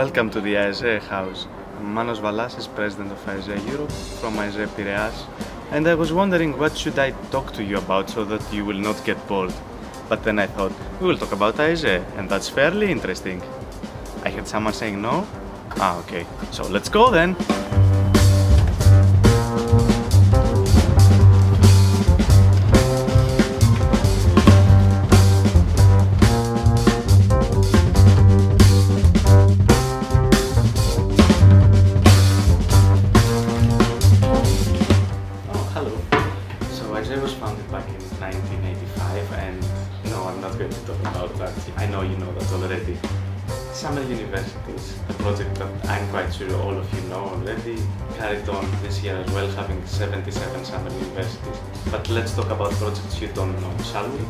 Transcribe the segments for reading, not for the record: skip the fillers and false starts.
Welcome to the AEGE house. I'm Manos Valassis, president of AEGE Europe from AEGE Piraeus, and I was wondering what should I talk to you about so that you will not get bored. But then I thought, we will talk about AEGE, and that's fairly interesting. I had someone saying no? Ah, okay. So let's go then! AEGE was founded back in 1985, and no, I'm not going to talk about that. I know you know that already. Summer universities, a project that I'm quite sure all of you know already, carried on this year as well, having 77 summer universities. But let's talk about projects you don't know, shall we?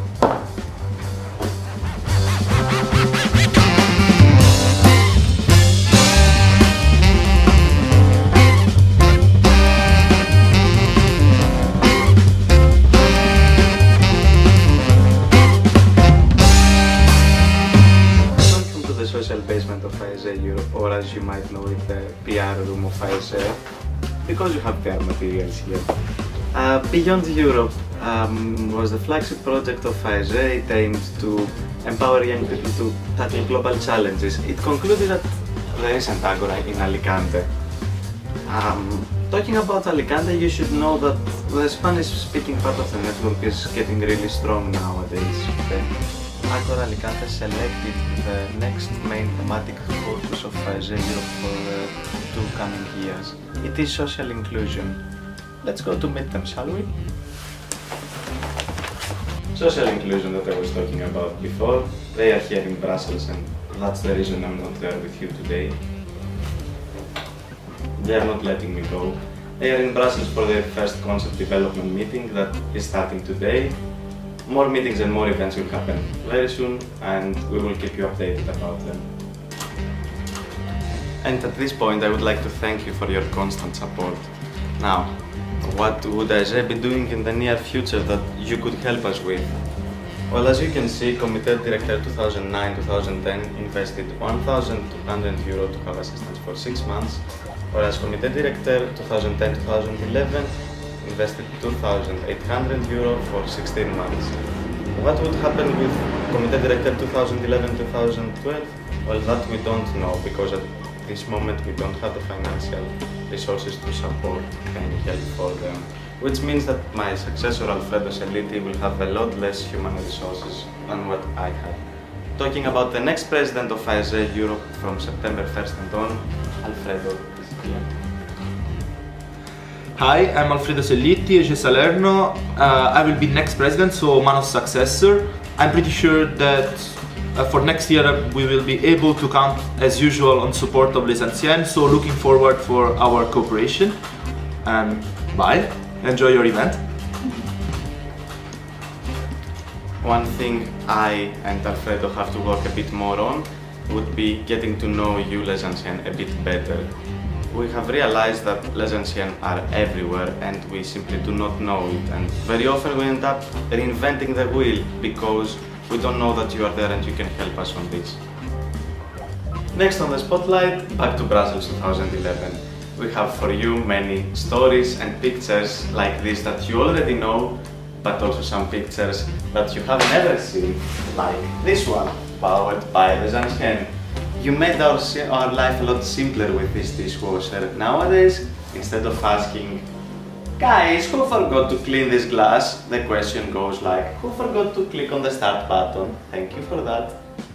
Social basement of AEGE Europe, or as you might know it, the PR room of AEGE, because you have PR materials here. Beyond Europe was the flagship project of AEGE. It aimed to empower young people to tackle global challenges. It concluded at the recent Agora in Alicante. Talking about Alicante, you should know that the Spanish-speaking part of the network is getting really strong nowadays. Agora Alicante selected the next main thematic focus of AEGE Europe for the 2 coming years. It is social inclusion. Let's go to meet them, shall we? Social inclusion that I was talking about before, they are here in Brussels, and that's the reason I'm not there with you today. They are not letting me go. They are in Brussels for their first concept development meeting that is starting today. More meetings and more events will happen very soon, and we will keep you updated about them. And at this point I would like to thank you for your constant support. Now, what would AEGE be doing in the near future that you could help us with? Well, as you can see, Comité Directeur 2009-2010 invested €1,200 to have assistance for 6 months, whereas Comité Directeur 2010-2011 invested €2,800 for 16 months. What would happen with Comité Directeur 2011-2012? Well, that we don't know, because at this moment we don't have the financial resources to support any help for them. Which means that my successor Alfredo Selliti will have a lot less human resources than what I had. Talking about the next president of AEGE Europe from September 1st and on, Alfredo is here. Hi, I'm Alfredo Selliti, AEGE Salerno. I will be next president, so Manos' successor. I'm pretty sure that for next year we will be able to count as usual on support of Les Anciennes, so looking forward for our cooperation. And bye, enjoy your event. One thing I and Alfredo have to work a bit more on would be getting to know you, Les Anciennes, a bit better. We have realized that Les Anciennes are everywhere and we simply do not know it, and very often we end up reinventing the wheel because we don't know that you are there and you can help us on this. Next on the spotlight, back to Brussels 2011. We have for you many stories and pictures like this that you already know, but also some pictures that you have never seen, like this one, powered by Les Anciennes. You made our life a lot simpler with this dishwasher. Nowadays, instead of asking, guys, who forgot to clean this glass? The question goes like, who forgot to click on the start button? Thank you for that.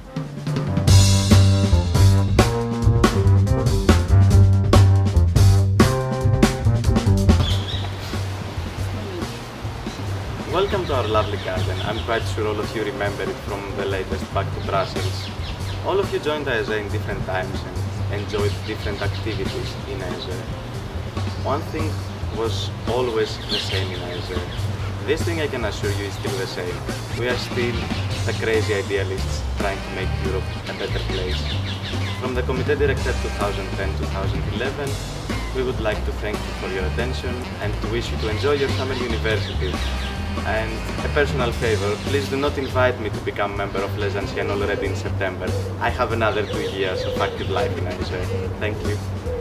Welcome to our lovely garden. I'm quite sure all of you remember it from the latest Back to Brussels. All of you joined AEGE in different times and enjoyed different activities in AEGE. One thing was always the same in AEGE. This thing I can assure you is still the same. We are still the crazy idealists trying to make Europe a better place. From the Comité Directeur 2010-2011, we would like to thank you for your attention and to wish you to enjoy your summer university. And a personal favor, please do not invite me to become a member of Les Anciens already in September. I have another 2 years of active life in ISO. Thank you.